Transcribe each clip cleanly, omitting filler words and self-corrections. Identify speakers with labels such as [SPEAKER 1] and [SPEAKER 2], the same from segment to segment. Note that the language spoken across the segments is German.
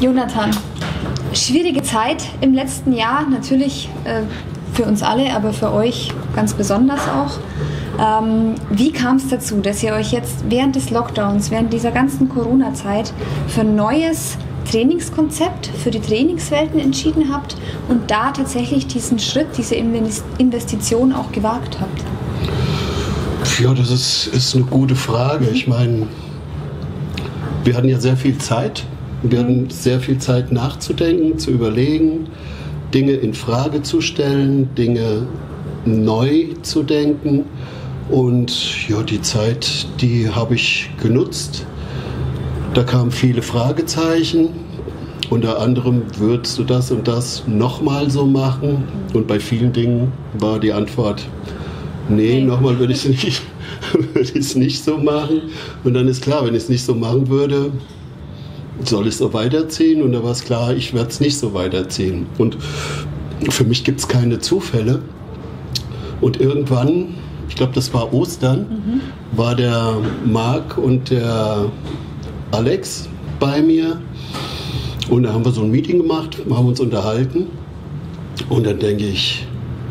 [SPEAKER 1] Jonathan, schwierige Zeit im letzten Jahr, natürlich für uns alle, aber für euch ganz besonders auch. Wie kam es dazu, dass ihr euch jetzt während des Lockdowns, während dieser ganzen Corona-Zeit für ein neues Trainingskonzept für die Trainingswelten entschieden habt und da tatsächlich diesen Schritt, diese Investition auch gewagt habt?
[SPEAKER 2] Ja, das ist eine gute Frage. Ich meine, wir hatten ja sehr viel Zeit. Wir hatten sehr viel Zeit nachzudenken, zu überlegen, Dinge in Frage zu stellen, Dinge neu zu denken. Und ja, die Zeit, die habe ich genutzt. Da kamen viele Fragezeichen. Unter anderem, würdest du das und das nochmal so machen? Und bei vielen Dingen war die Antwort, nee, nochmal würde ich es nicht so machen. Und dann ist klar, wenn ich es nicht so machen würde, soll ich es so weiterziehen? Und da war es klar, ich werde es nicht so weiterziehen. Und für mich gibt es keine Zufälle. Und irgendwann, ich glaube, das war Ostern, war der Marc und der Alex bei mir. Und da haben wir so ein Meeting gemacht, haben uns unterhalten. Und dann denke ich,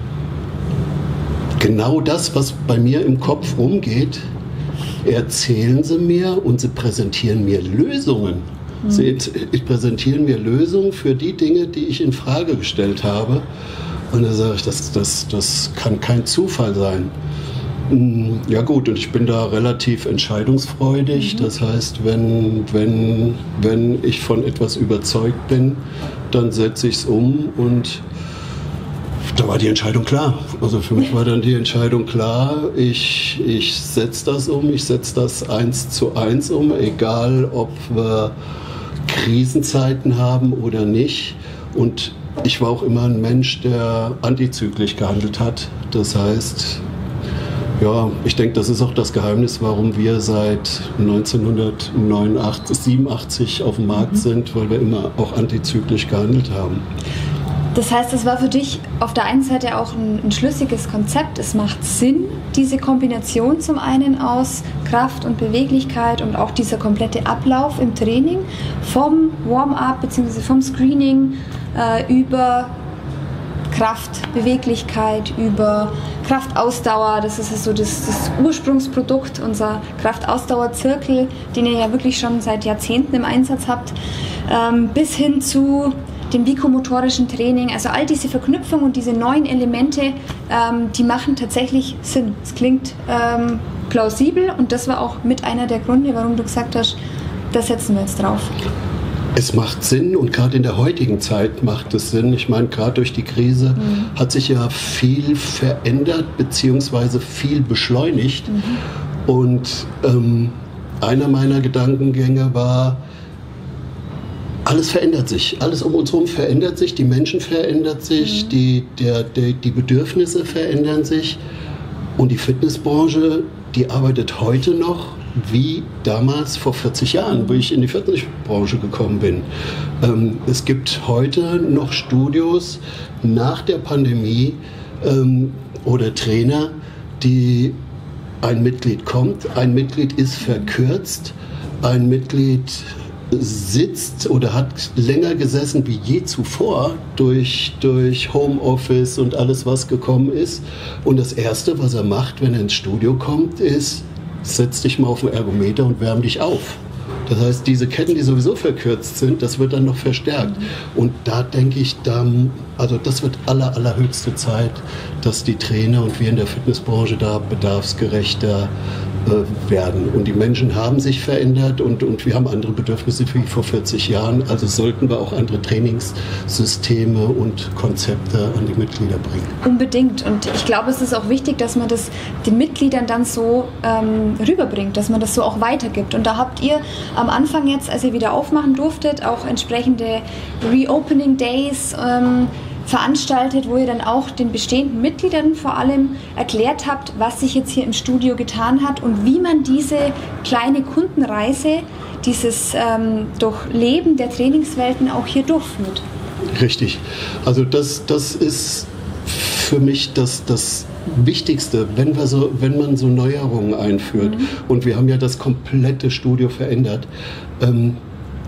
[SPEAKER 2] genau das, was bei mir im Kopf rumgeht, erzählen sie mir und sie präsentieren mir Lösungen. Sie präsentieren mir Lösungen für die Dinge, die ich in Frage gestellt habe. Und da sage ich, das kann kein Zufall sein. Ja gut, und ich bin da relativ entscheidungsfreudig. Das heißt, wenn ich von etwas überzeugt bin, dann setze ich es um und da war die Entscheidung klar. Also für mich war dann die Entscheidung klar, ich setze das um, ich setze das 1:1 um, egal ob wir Krisenzeiten haben oder nicht. Und ich war auch immer ein Mensch, der antizyklisch gehandelt hat. Das heißt, ja, ich denke, das ist auch das Geheimnis, warum wir seit 1987 auf dem Markt sind, weil wir immer auch antizyklisch gehandelt haben.
[SPEAKER 1] Das heißt, es war für dich auf der einen Seite auch ein schlüssiges Konzept. Es macht Sinn, diese Kombination zum einen aus Kraft und Beweglichkeit und auch dieser komplette Ablauf im Training vom Warm-up bzw. vom Screening über Kraft, Beweglichkeit, über Kraftausdauer. Das ist so das Ursprungsprodukt, unser Kraftausdauerzirkel, den ihr ja wirklich schon seit Jahrzehnten im Einsatz habt, bis hin zu dem bikomotorischen Training, also all diese Verknüpfungen und diese neuen Elemente, die machen tatsächlich Sinn. Es klingt plausibel und das war auch mit einer der Gründe, warum du gesagt hast, da setzen wir jetzt drauf.
[SPEAKER 2] Es macht Sinn und gerade in der heutigen Zeit macht es Sinn. Ich meine, gerade durch die Krise hat sich ja viel verändert bzw. viel beschleunigt. Und einer meiner Gedankengänge war, alles verändert sich, alles um uns herum verändert sich, die Menschen verändern sich, die Bedürfnisse verändern sich und die Fitnessbranche, die arbeitet heute noch wie damals vor 40 Jahren, wo ich in die Fitnessbranche gekommen bin. Es gibt heute noch Studios nach der Pandemie oder Trainer, die ein Mitglied kommt, ein Mitglied ist verkürzt, ein Mitglied sitzt oder hat länger gesessen wie je zuvor durch Homeoffice und alles, was gekommen ist. Und das Erste, was er macht, wenn er ins Studio kommt, ist, setz dich mal auf den Ergometer und wärm dich auf. Das heißt, diese Ketten, die sowieso verkürzt sind, das wird dann noch verstärkt. Und da denke ich, also das wird allerhöchste Zeit, dass die Trainer und wir in der Fitnessbranche da bedarfsgerechter werden. Und die Menschen haben sich verändert und wir haben andere Bedürfnisse wie vor 40 Jahren. Also sollten wir auch andere Trainingssysteme und Konzepte an die Mitglieder bringen.
[SPEAKER 1] Unbedingt. Und ich glaube, es ist auch wichtig, dass man das den Mitgliedern dann so rüberbringt, dass man das so auch weitergibt. Und da habt ihr am Anfang jetzt, als ihr wieder aufmachen durftet, auch entsprechende Reopening Days veranstaltet, wo ihr dann auch den bestehenden Mitgliedern vor allem erklärt habt, was sich jetzt hier im Studio getan hat und wie man diese kleine Kundenreise, dieses Durchleben der Trainingswelten auch hier durchführt.
[SPEAKER 2] Richtig. Also das ist für mich das Wichtigste, wenn man so Neuerungen einführt. Und wir haben ja das komplette Studio verändert.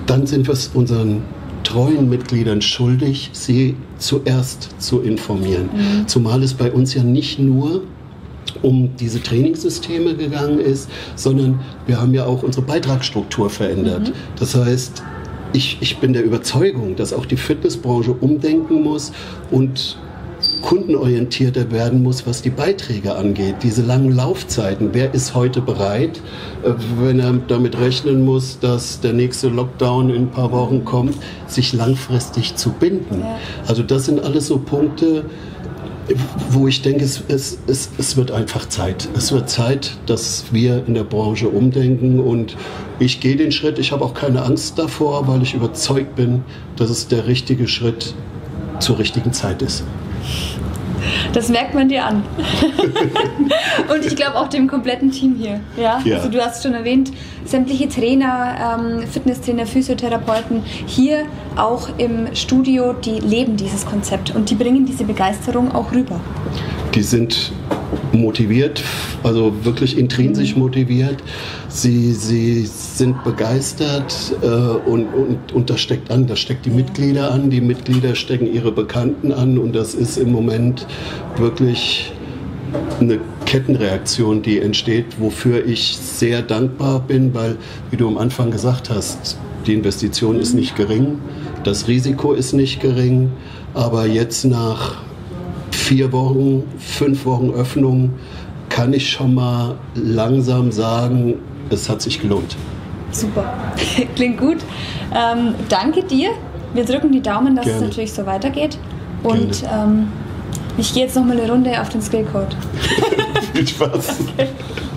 [SPEAKER 2] dann sind wir es unseren treuen Mitgliedern schuldig, sie zuerst zu informieren. Zumal es bei uns ja nicht nur um diese Trainingssysteme gegangen ist, sondern wir haben ja auch unsere Beitragsstruktur verändert. Das heißt, ich bin der Überzeugung, dass auch die Fitnessbranche umdenken muss und kundenorientierter werden muss, was die Beiträge angeht. Diese langen Laufzeiten. Wer ist heute bereit, wenn er damit rechnen muss, dass der nächste Lockdown in ein paar Wochen kommt, sich langfristig zu binden? Ja. Also das sind alles so Punkte, wo ich denke, es wird einfach Zeit. Es wird Zeit, dass wir in der Branche umdenken, und ich gehe den Schritt. Ich habe auch keine Angst davor, weil ich überzeugt bin, dass es der richtige Schritt zur richtigen Zeit ist.
[SPEAKER 1] Das merkt man dir an. Und ich glaube auch dem kompletten Team hier. Ja? Ja. Also du hast schon erwähnt, sämtliche Trainer, Fitnesstrainer, Physiotherapeuten hier auch im Studio, die leben dieses Konzept und die bringen diese Begeisterung auch rüber.
[SPEAKER 2] Die sind motiviert, also wirklich intrinsisch motiviert. Sie sind begeistert und das steckt an. Das steckt die Mitglieder an. Die Mitglieder stecken ihre Bekannten an, und das ist im Moment wirklich eine Kettenreaktion, die entsteht, wofür ich sehr dankbar bin, weil, wie du am Anfang gesagt hast, die Investition ist nicht gering, das Risiko ist nicht gering, aber jetzt nach 4 Wochen, 5 Wochen Öffnung kann ich schon mal langsam sagen, es hat sich gelohnt.
[SPEAKER 1] Super, klingt gut. Danke dir. Wir drücken die Daumen, dass es natürlich so weitergeht. Und ich gehe jetzt noch mal eine Runde auf den Skillcode.
[SPEAKER 2] Viel Spaß.
[SPEAKER 1] Okay.